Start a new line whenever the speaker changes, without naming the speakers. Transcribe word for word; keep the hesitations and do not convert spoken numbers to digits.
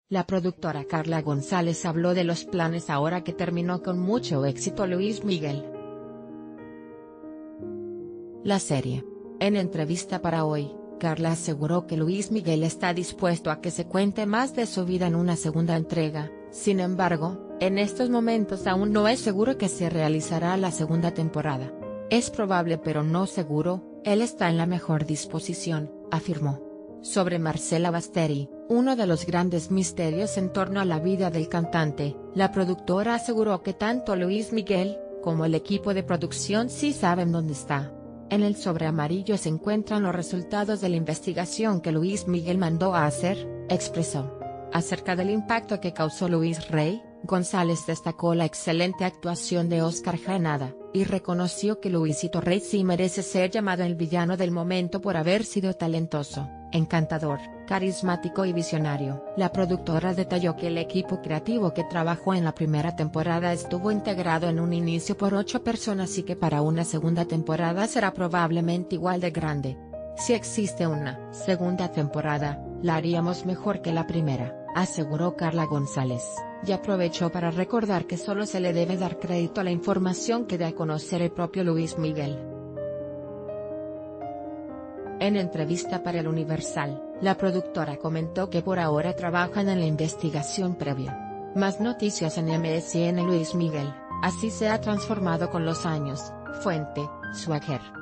La productora Carla González habló de los planes ahora que terminó con mucho éxito Luis Miguel. La serie. En entrevista para Hoy, Carla aseguró que Luis Miguel está dispuesto a que se cuente más de su vida en una segunda entrega. Sin embargo, en estos momentos aún no es seguro que se realizará la segunda temporada. Es probable pero no seguro, él está en la mejor disposición, afirmó. Sobre Marcela Basteri, uno de los grandes misterios en torno a la vida del cantante, la productora aseguró que tanto Luis Miguel, como el equipo de producción sí saben dónde está. En el sobre amarillo se encuentran los resultados de la investigación que Luis Miguel mandó a hacer, expresó. Acerca del impacto que causó Luis Rey, González destacó la excelente actuación de Oscar Janada, y reconoció que Luisito Rey sí merece ser llamado el villano del momento por haber sido talentoso, encantador, carismático y visionario. La productora detalló que el equipo creativo que trabajó en la primera temporada estuvo integrado en un inicio por ocho personas y que para una segunda temporada será probablemente igual de grande. Si existe una segunda temporada, la haríamos mejor que la primera, aseguró Carla González, y aprovechó para recordar que solo se le debe dar crédito a la información que da a conocer el propio Luis Miguel. En entrevista para El Universal, la productora comentó que por ahora trabajan en la investigación previa. Más noticias en M S N. Luis Miguel, así se ha transformado con los años. Fuente: Swagger.